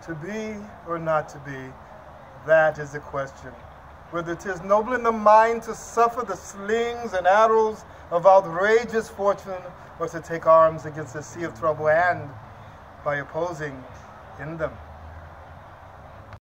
To be or not to be, that is the question. Whether 'tis noble in the mind to suffer the slings and arrows of outrageous fortune, or to take arms against a sea of trouble and, by opposing in them,